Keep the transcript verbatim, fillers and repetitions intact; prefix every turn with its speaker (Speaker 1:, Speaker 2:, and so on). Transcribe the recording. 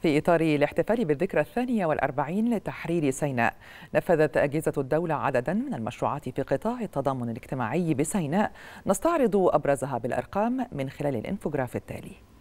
Speaker 1: في إطار الاحتفال بالذكرى الثانية والأربعين لتحرير سيناء، نفذت أجهزة الدولة عددا من المشروعات في قطاع التضامن الاجتماعي بسيناء، نستعرض أبرزها بالأرقام من خلال الإنفوغراف التالي.